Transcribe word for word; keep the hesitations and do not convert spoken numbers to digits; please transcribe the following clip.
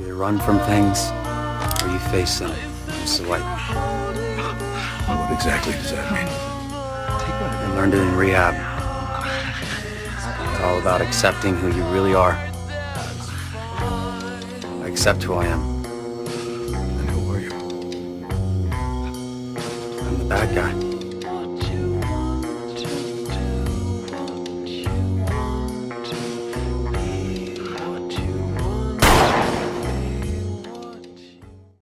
either run from things, or you face them. So what? What exactly does that mean? I learned it in rehab. It's all about accepting who you really are. I accept who I am. And who are you? I'm the bad guy.